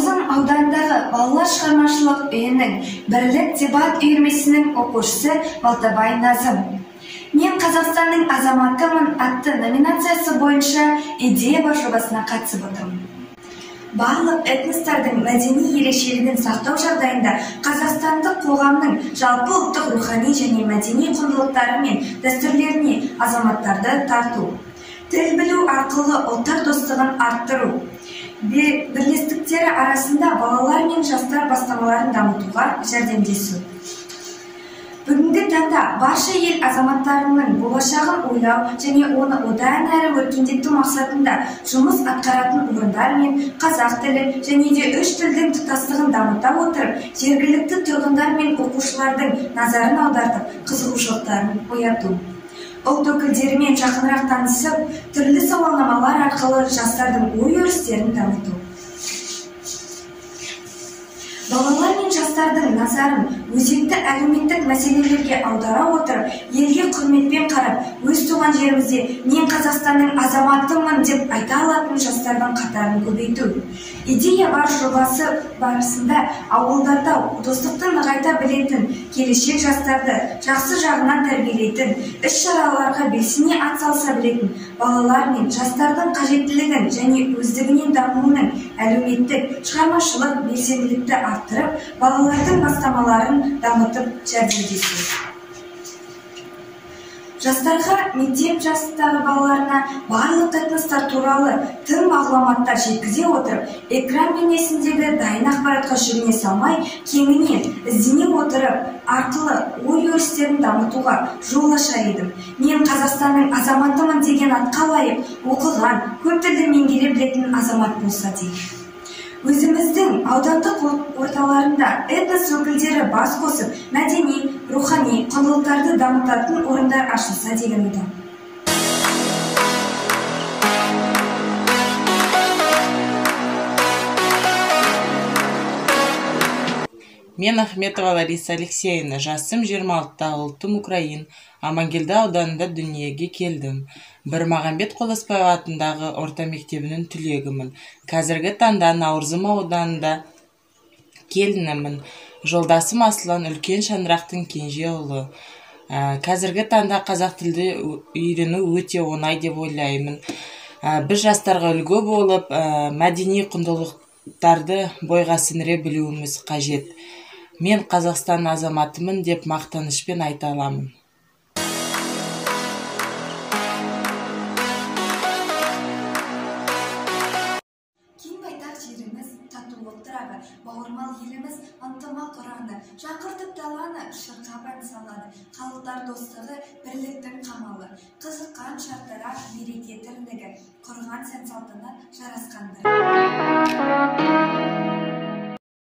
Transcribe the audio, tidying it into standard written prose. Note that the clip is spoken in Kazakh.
Таразым ауданындағы балалар шығармашылық үйінің бірлік дебат үйірмесінің оқушысы Балтабай Назым. Мен Қазақстанның азаматымын атты номинациясы бойынша идея бар жобасына қатысып отырмын. Барлық этностардың мәдени ерекшелігін сақтау жағдайында қазақстандық қоғамның жалпы ұлттық рухани және мәдени құндылықтары мен дәстүрлеріне азаматтарды тарту. Тіл білу арқылы ұлттар достығын арттыру. Бірлестіктері арасында балалар мен жастар бастамаларын дамытуға жәрдемдесу. Бүгінгі таңда барша ел азаматтарының болашағын ойлау және оны одан әрі өркендету мақсатында жұмыс атқаратын орындар мен қазақ тілі және де үш тілдің тұтастығын дамыта отырып, жергілікті тұрғындар мен оқушылардың назарын аудартып, қызығушылықтарын ояту. Ұлт өкілдерімен жақынырақ танысып, түрлі сауалнамалар арқылы жастардың ой-өрістерін дамыту. Балалар мен жастардың назарын өзекті әлеуметтік мәселелерге аудара отырып, елге құрметпен қарап, өз туған жерімізде мен Қазақстанның азаматымын деп айта алатын жастардың қатарын көбейту. Идея бар жобасы барысында ауылдарда достықты нығайта білетін, келешек жастарды жақсы жағынан тәрбиелейтін, іс-шараларға белсене атсалыса білетін, балалар мен жастардың қажеттілігін және өздігінен дамуының әлеуметтік, шығармашылық белсенділікті арттырып, балалардың бастамаларын дамытып жәрдемдесу. Жастарға, мектеп жастағы балаларына барлық этностар туралы тың мағлұматтар жеткізе отырып, экран бейнесіндегі дайын ақпаратқа жүгіне салмай, кеңінен іздене отырып, арқылы ой-өрістерін дамытуға жол ашар едім. Мен Қазақстанның азаматымын деген атқа лайық, оқыған, көп тілді меңгере білетін азамат болса деймін. Өзіміздің аудандық орталарында этнос өкілдері бас қосып, мәдени, рухани құндылықтарды дамытатын орындар ашылса деген ойдамын. Мен Ахметова Лариса Алексеевна, жасым 26-та, ұлтым Украин, Амангелді ауданында дүниеге келдім. Бірмағамбет Қоласбаев атындағы орта мектебінің түлегімін. Қазіргі таңда Наурызым ауданында келінімін. Жолдасым Аслан үлкен шаңырақтың кенже ұлы. Қазіргі таңда қазақ тілді үйрену өте оңай деп ойлаймын. Біз жастарға үлгі болып, мәдени құндылықтарды бойға сіңіре білуіміз қажет. Мен Қазақстан азаматымын деп мақтанышпен айта аламын. Кең байтақ жеріміз, татулық тұрағы, бауырмал еліміз, ынтымақ ұраны, шақыртып даланы, шырқап ән салады. Халықтар достығы, бірліктің қамалы, қызыққан шартара, береке тірлігі, құрған сән салтына жарасқан бір.